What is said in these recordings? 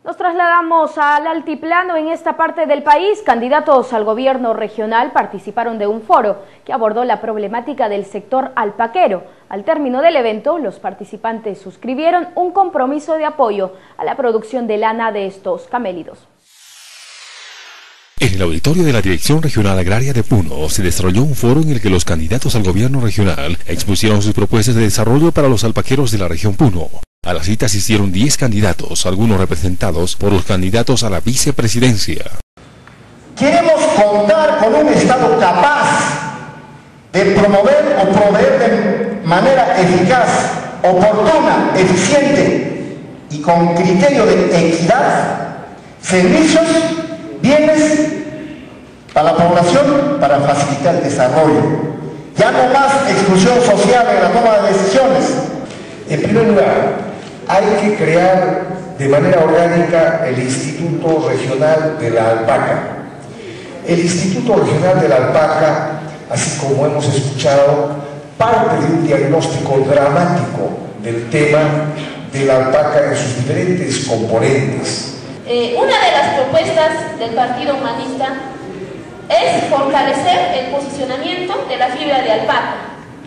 Nos trasladamos al altiplano. En esta parte del país, candidatos al gobierno regional participaron de un foro que abordó la problemática del sector alpaquero. Al término del evento, los participantes suscribieron un compromiso de apoyo a la producción de lana de estos camélidos. En el auditorio de la Dirección Regional Agraria de Puno se desarrolló un foro en el que los candidatos al gobierno regional expusieron sus propuestas de desarrollo para los alpaqueros de la región Puno. A la cita asistieron 10 candidatos, algunos representados por los candidatos a la vicepresidencia. Queremos contar con un Estado capaz de promover o proveer de manera eficaz, oportuna, eficiente y con criterio de equidad servicios, bienes para la población para facilitar el desarrollo. Ya no más exclusión social en la toma de decisiones. En primer lugar, hay que crear de manera orgánica el Instituto Regional de la Alpaca. El Instituto Regional de la Alpaca, así como hemos escuchado, parte de un diagnóstico dramático del tema de la alpaca en sus diferentes componentes. Una de las propuestas del Partido Humanista es fortalecer el posicionamiento de la fibra de alpaca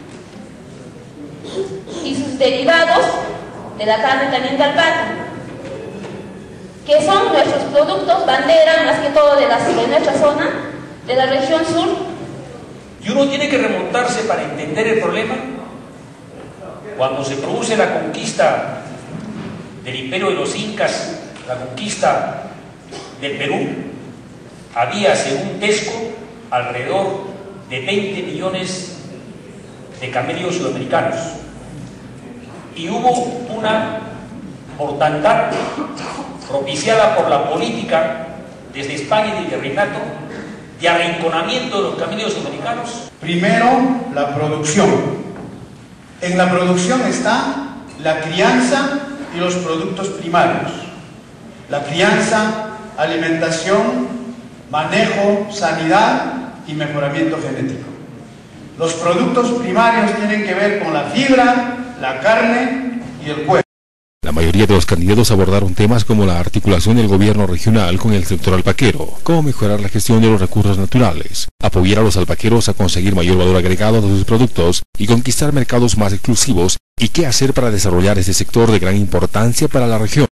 y sus derivados de la carne también de alpaca, que son nuestros productos bandera, más que todo de nuestra zona, de la región sur. Y uno tiene que remontarse para entender el problema. Cuando se produce la conquista del imperio de los incas, la conquista del Perú, había, según Tesco, alrededor de 20 millones de camellos sudamericanos. Y hubo una mortandad propiciada por la política desde España y del virreinato de arrinconamiento de los camellos sudamericanos. Primero, la producción. En la producción está la crianza y los productos primarios. La crianza, alimentación, manejo, sanidad y mejoramiento genético. Los productos primarios tienen que ver con la fibra, la carne y el cuero. La mayoría de los candidatos abordaron temas como la articulación del gobierno regional con el sector alpaquero, cómo mejorar la gestión de los recursos naturales, apoyar a los alpaqueros a conseguir mayor valor agregado de sus productos y conquistar mercados más exclusivos, y qué hacer para desarrollar este sector de gran importancia para la región.